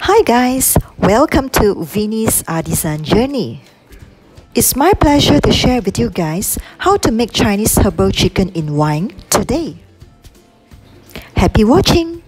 Hi guys, welcome to Vinny's Artisan Journey. It's my pleasure to share with you guys how to make Chinese herbal chicken in wine today. Happy watching!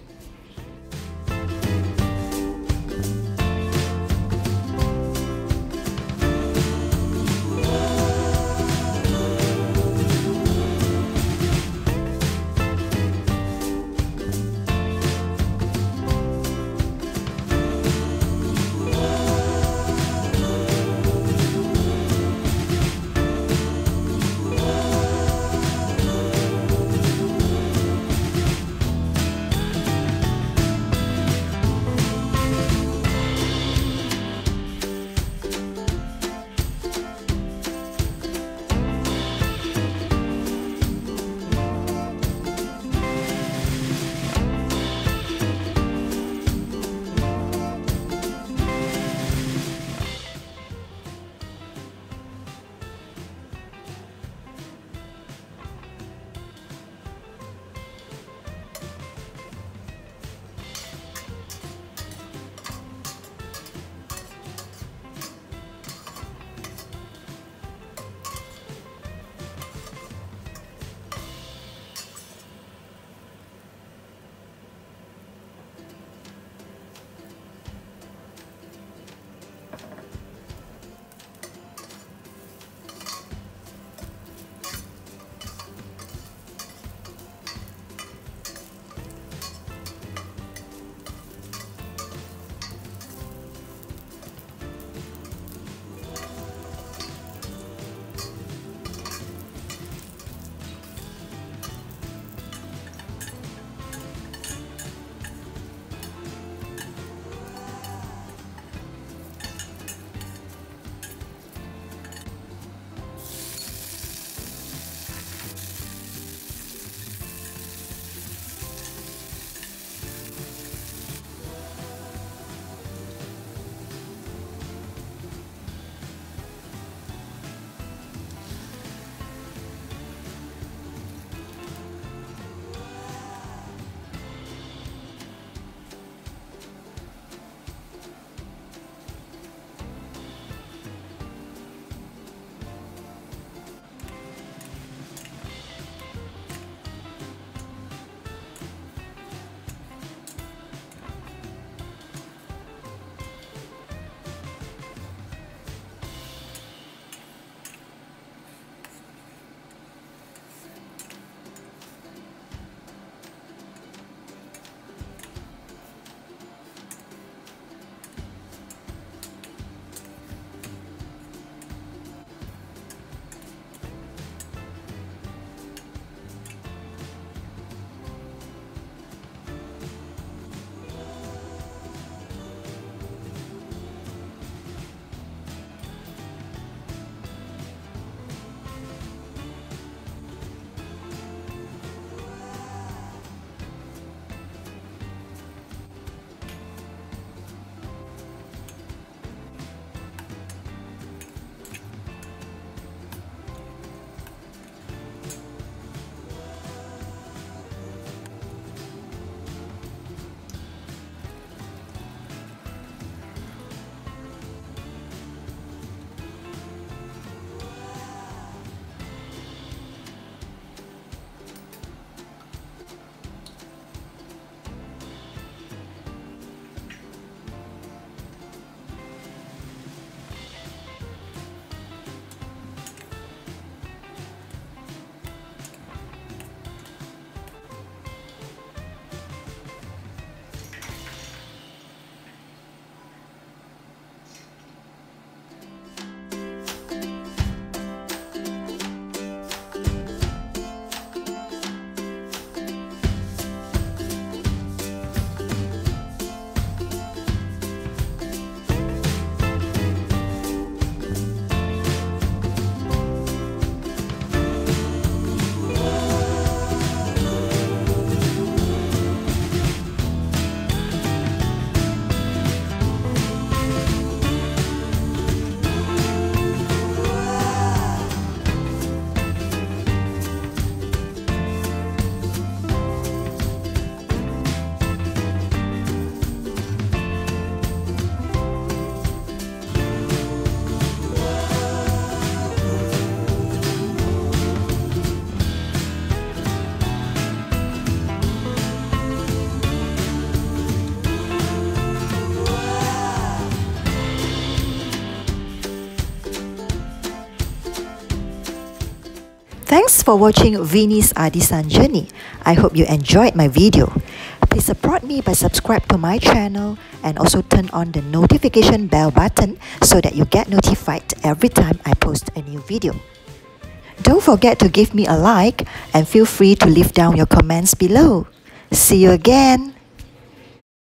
Thanks for watching Vinny's Artisan Journey. I hope you enjoyed my video. Please support me by subscribe to my channel and also turn on the notification bell button so that you get notified every time I post a new video. Don't forget to give me a like and feel free to leave down your comments below. See you again.